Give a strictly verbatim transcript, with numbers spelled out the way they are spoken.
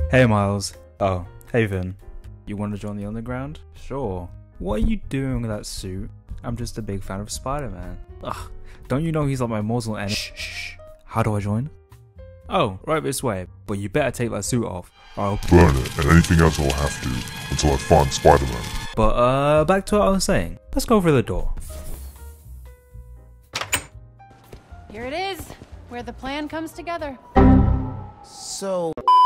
Hey Miles. Oh, hey Vin. You want to join the underground? Sure. What are you doing with that suit? I'm just a big fan of Spiderman. Ugh, don't you know he's like my mortal enemy? Shh, shh. How do I join? Oh, right this way. But you better take that suit off, or I'll burn it, and anything else I'll have to, until I find Spider-Man. But uh, back to what I was saying. Let's go through the door. Here it is, where the plan comes together. So...